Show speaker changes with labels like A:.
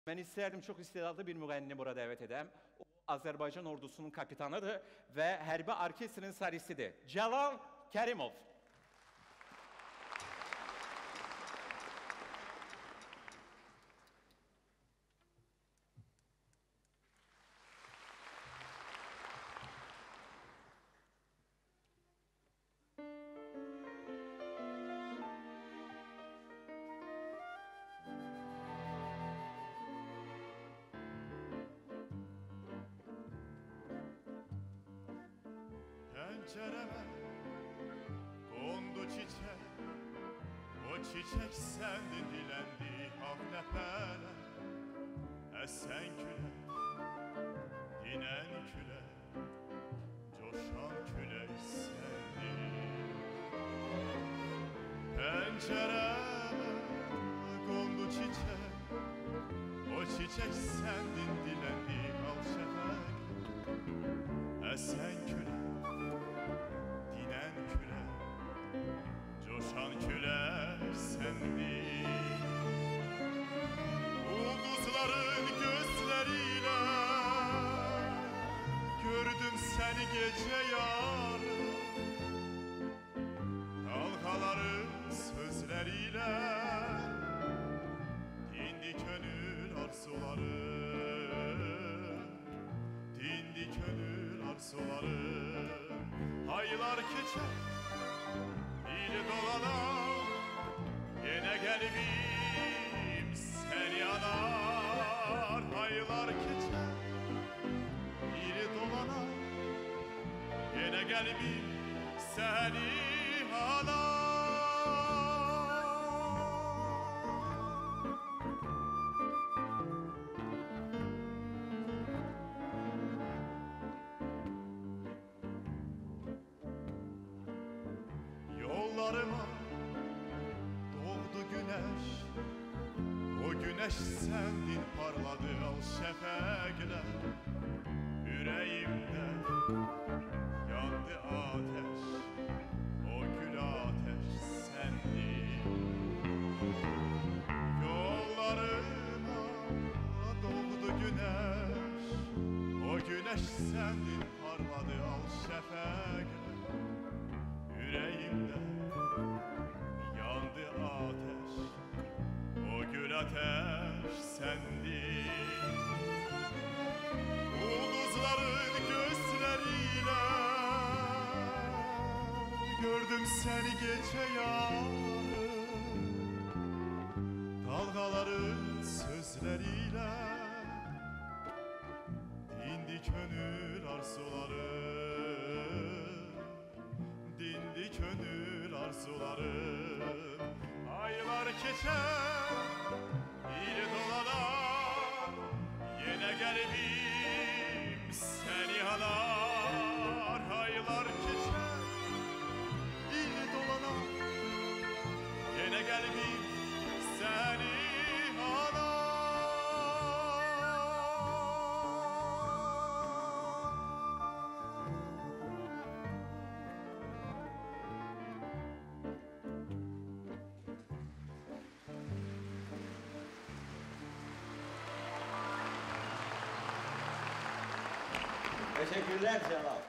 A: Ben isterdim çok istedadlı bir müğənni bura dəvət edəm. O, Azərbaycan ordusunun kapitanıdır və hərbi orkestrin solisidir. Cəlal Kərimov.
B: Pencereme kondu çiçek, o çiçek sendin dilendi hafnefele. Esen küle, dinen küle, coşan küle sendin. Pencereme kondu çiçek, o çiçek sendin dilendi hafnefele. Esen küle, küle, coşan küle sendin. Ulduzların gözleriyle gördüm seni gece yarı. Dalgaların sözleriyle dindi gönül arzuları, dindi gönül arzuları. Aylar geçer, il dolana, yine kalbim seni yanar. Aylar geçer, il dolana, yine kalbim seni yanar. Yollarıma doğdu güneş, o güneş sendin parladı al şefekle. Yüreğimde yandı ateş, o gül ateş sendin. Yollarıma doğdu güneş, o güneş sendin parladı al şefekle. Yüreğimde yandı ateş, o gül ateş sendin. Ulduzların gözleriyle gördüm seni gece yarı. Dalgaların sözleriyle dindi gönül arzuları, dindi gönül arzularım. Aylar geçer, il dolanar, yine kalbim seni yanar. Aylar geçer, il dolanar, yine kalbim seni yanar.
A: Teşekkürler Celal.